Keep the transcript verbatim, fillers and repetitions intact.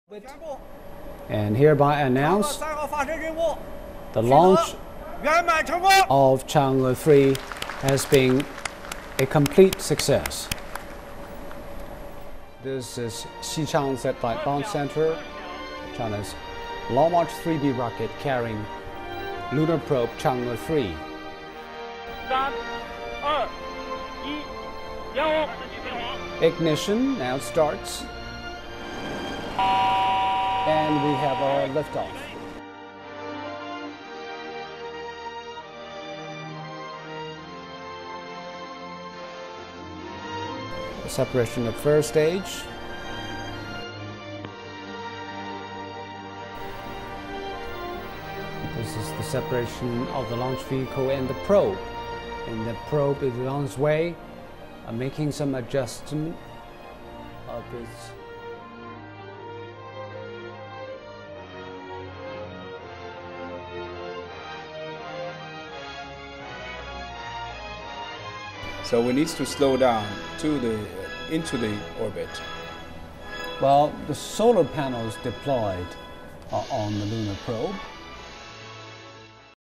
And hereby announce the launch of Chang'e three has been a complete success. This is Xichang Satellite Launch Center, China's Long March three B rocket carrying lunar probe Chang'e three. Ignition now starts, and we have our liftoff. The separation of first stage. This is the separation of the launch vehicle and the probe. And the probe is on its way, uh, making some adjustment of its So we need to slow down to the into the orbit. Well, the solar panels deployed uh, on the lunar probe.